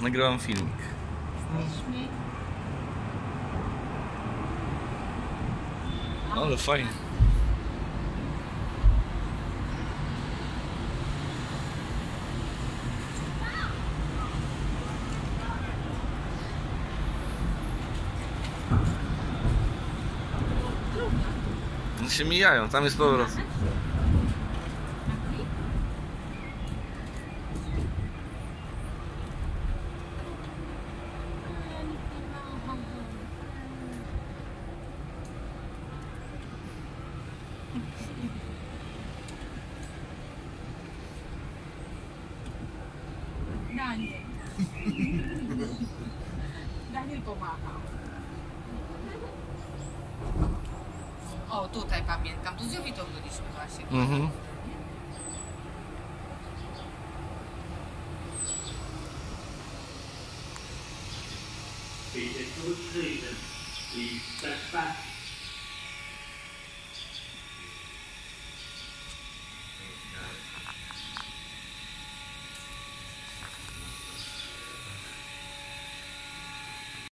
Nagrałam filmik. Ale fajnie. One się mijają, tam jest powrót. Daniel. Daniel pomachał. O, tutaj pamiętam. Tu z Jowitą byliśmy właśnie. Mhm. Please step back.